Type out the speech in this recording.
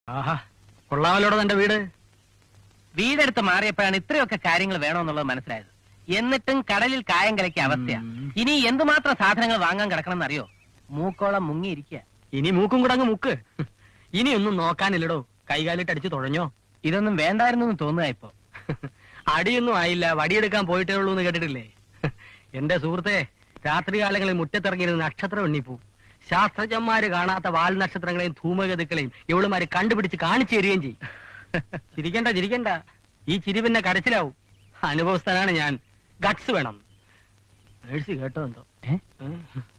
ആഹാ, കൊള്ളാമല്ലോടെ തന്റെ വീട്. വീടെടുത്ത് മാറിയപ്പോഴാണ് ഇത്രയൊക്കെ കാര്യങ്ങൾ വേണമെന്നുള്ളത് മനസ്സിലായത്. എന്നിട്ടും കടലിൽ കായം കലക്കിയ അവസ്ഥയാ. ഇനി എന്തുമാത്രം സാധനങ്ങൾ വാങ്ങാൻ കിടക്കണം എന്നറിയോ? മൂക്കോളം മുങ്ങിയിരിക്കുക. ഇനി മൂക്കും കൂടെ അങ്ങ് മുക്ക്. ഇനിയൊന്നും നോക്കാനില്ലടോ. കൈകാലിട്ട് അടിച്ചു തുഴഞ്ഞോ? ഇതൊന്നും വേണ്ടായിരുന്നു എന്ന് തോന്നുക ഇപ്പൊ. അടിയൊന്നും ആയില്ല, വടിയെടുക്കാൻ പോയിട്ടേ ഉള്ളൂ എന്ന് കേട്ടിട്ടില്ലേ? എന്റെ സുഹൃത്തെ, രാത്രികാലങ്ങളിൽ മുറ്റത്തിറങ്ങിയിരുന്ന നക്ഷത്രം എണ്ണിപ്പോവും. ശാസ്ത്രജ്ഞന്മാര് കാണാത്ത വാൽ നക്ഷത്രങ്ങളെയും ധൂമഗതുക്കളെയും ഇവളുമാര് കണ്ടുപിടിച്ച് കാണിച്ചു തരികയും ചെയ്യും. ചിരിക്കണ്ട ചിരിക്കണ്ട, ഈ ചിരി പിന്നെ കരച്ചിലാവും. അനുഭവസ്ഥനാണ് ഞാൻ. ഗട്സ് വേണം. കേട്ടോ എന്തോ.